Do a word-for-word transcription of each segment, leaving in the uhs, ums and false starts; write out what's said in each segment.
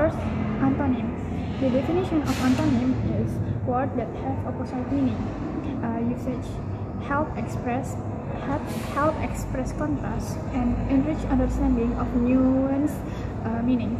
First, antonym. The definition of antonym is words that have opposite meaning. Uh, usage help express help, help express contrast and enrich understanding of nuanced uh, meanings.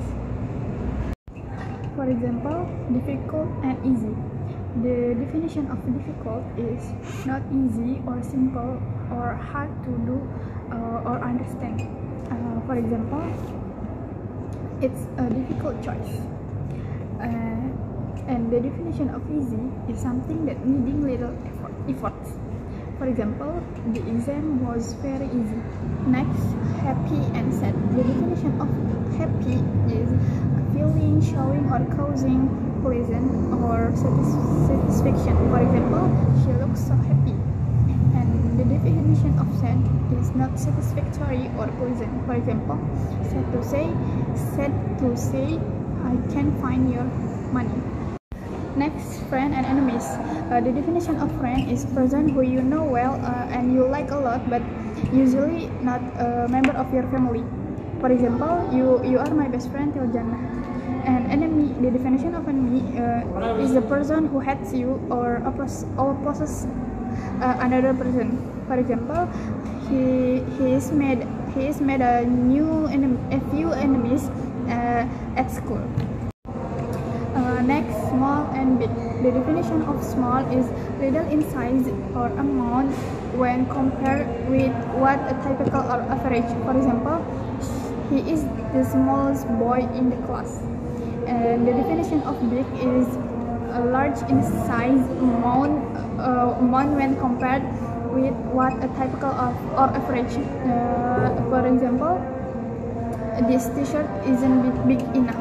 For example, difficult and easy. The definition of difficult is not easy or simple or hard to do uh, or understand. Uh, for example, it's a difficult choice. Uh, and the definition of easy is something that needing little effort. effort. For example, the exam was very easy. Next, happy and sad. The definition of happy is a feeling showing or causing pleasant or satis- satisfaction. For example, she looks so happy. And the definition of sad is not satisfactory or pleasant. For example, sad to say, sad to say, I can't find your money. Next, friend and enemies. Uh, the definition of friend is person who you know well uh, and you like a lot, but usually not a member of your family. For example, you you are my best friend till Jannah. And enemy, the definition of enemy uh, is the person who hates you or oppose, or opposes uh, another person. For example, he he is made he is made a new enemy, a few enemies uh, at school. Uh, next, small and big. The definition of small is little in size or amount when compared with what a typical or average. For example, he is the smallest boy in the class. And the definition of big is a large in size amount, uh, amount when compared with what a typical of or average. Uh, for example, this t-shirt isn't big, big enough.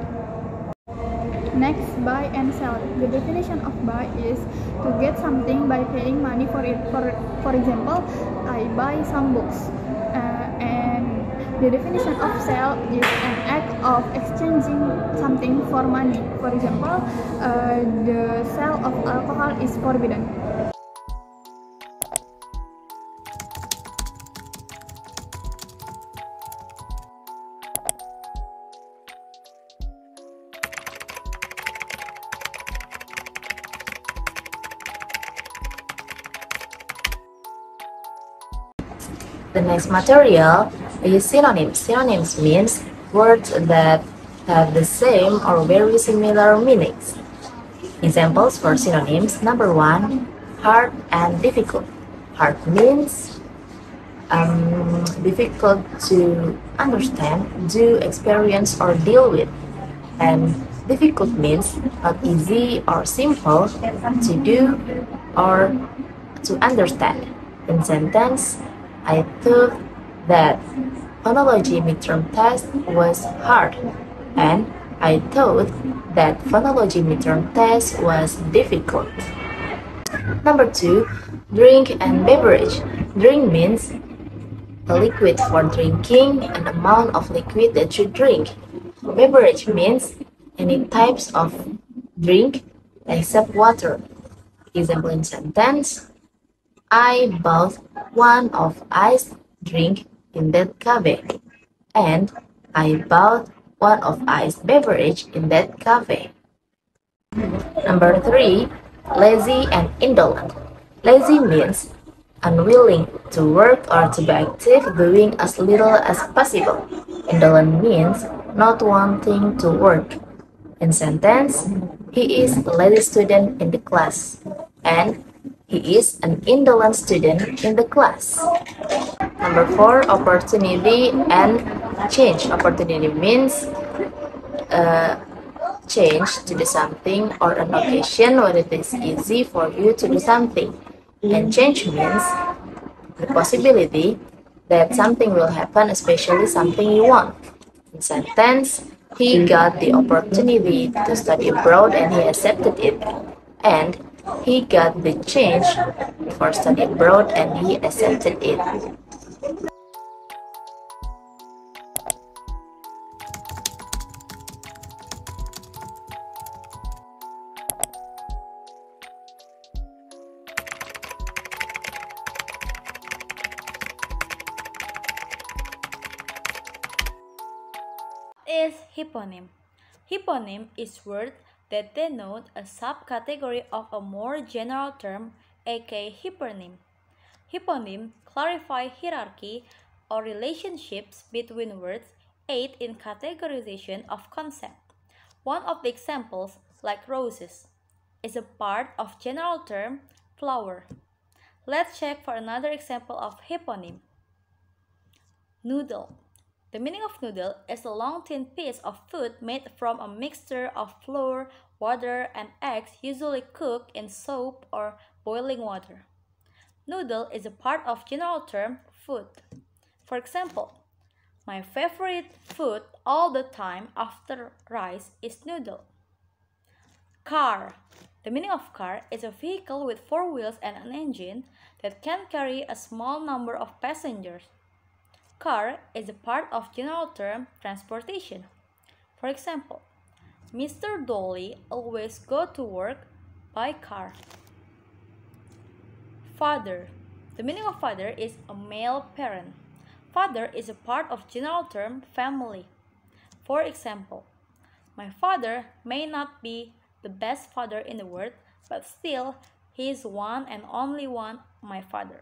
Next, buy and sell. The definition of buy is to get something by paying money for it. For, for example, I buy some books. Uh, and the definition of sell is an act of exchanging something for money. For example, uh, the sale of alcohol is forbidden. The next material is synonyms. Synonyms means words that have the same or very similar meanings. Examples for synonyms: number one, hard and difficult. Hard means um, difficult to understand, do, experience, or deal with. And difficult means not easy or simple to do or to understand. In sentence, I thought that phonology midterm test was hard, and I thought that phonology midterm test was difficult. Number two, drink and beverage. Drink means a liquid for drinking, an amount of liquid that you drink. Beverage means any types of drink except water. Example in sentence, I bought one of iced drink in that cafe, and I bought one of iced beverage in that cafe. Number three, lazy and indolent. Lazy means unwilling to work or to be active, doing as little as possible. Indolent means not wanting to work. In sentence, he is a lazy student in the class, and he is an indolent student in the class. Number four, opportunity and change. Opportunity means uh, change to do something or an occasion when it is easy for you to do something. And change means the possibility that something will happen, especially something you want. In sentence, he got the opportunity to study abroad and he accepted it. And he got the change for study abroad and he accepted it. Is hyponym. Hyponym is word that denote a subcategory of a more general term, aka hypernym. Hyponym clarify hierarchy or relationships between words, aid in categorization of concept. One of the examples, like roses, is a part of general term flower. Let's check for another example of hyponym. Noodle. The meaning of noodle is a long thin piece of food made from a mixture of flour, water, and eggs, usually cooked in soap or boiling water. Noodle is a part of general term food. For example, my favorite food all the time after rice is noodle. Car. The meaning of car is a vehicle with four wheels and an engine that can carry a small number of passengers. Car is a part of general term transportation. For example, Mister Dolly always go to work by car. Father. The meaning of father is a male parent. Father is a part of general term family. For example, my father may not be the best father in the world, but still he is one and only one, my father.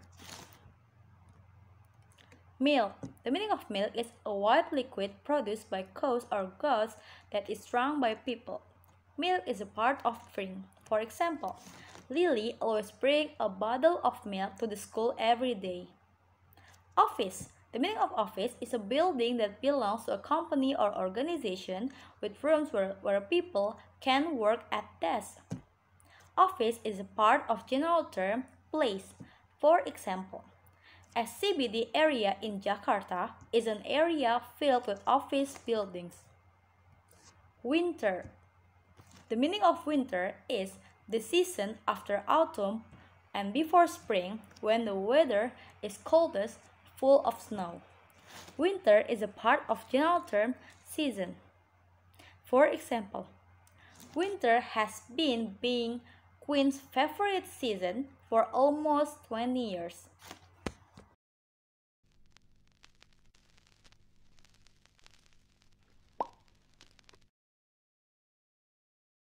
Milk. The meaning of milk is a white liquid produced by cows or goats that is drunk by people. Milk is a part of drink. For example, Lily always brings a bottle of milk to the school every day. Office. The meaning of office is a building that belongs to a company or organization with rooms where, where people can work at desks. Office is a part of general term place. For example, a C B D area in Jakarta is an area filled with office buildings. Winter. The meaning of winter is the season after autumn and before spring, when the weather is coldest, full of snow. Winter is a part of general term season. For example, winter has been being Queen's favorite season for almost twenty years.